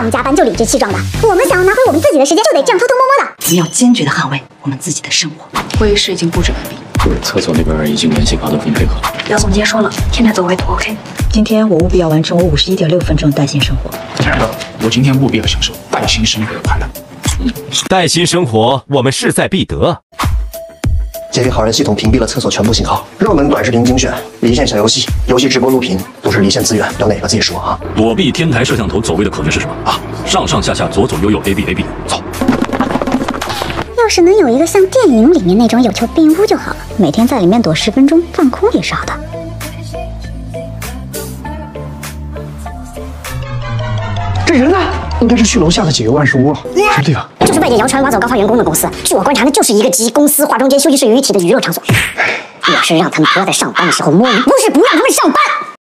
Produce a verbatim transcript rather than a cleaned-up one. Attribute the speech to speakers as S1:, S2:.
S1: 我们加班就理直气壮的，我们想要拿回我们自己的时间，就得这样偷偷摸摸的。
S2: 我们要坚决的捍卫我们自己的生活。会议室已经布置完毕，
S3: 厕所那边已经联系搞得很配合。
S2: 姚总监说了，天台走位都 OK。
S4: 今天我务必要完成我五十一点六分钟的带薪生活。
S5: 亲爱的，我今天务必要享受带薪生活的快乐。
S6: 嗯，带薪生活，我们势在必得。
S7: 截屏好人系统屏蔽了厕所全部信号，热门短视频精选，离线小游戏，游戏直播录屏都是离线资源，要哪个自己说啊？
S8: 躲避天台摄像头走位的可能是什么啊？上上下下左左右右 A B A B， 走。
S1: 要是能有一个像电影里面那种有求必应屋就好了，每天在里面躲十分钟，放空也是好的。
S5: 这人呢？应该是去楼下的几个万事屋了，是不对吧？
S1: 就是外界谣传挖走高发员工的公司，据我观察，那就是一个集公司、化妆间、休息室于一体的娱乐场所。我是让他们不要在上班的时候摸鱼，不是不让他们上班。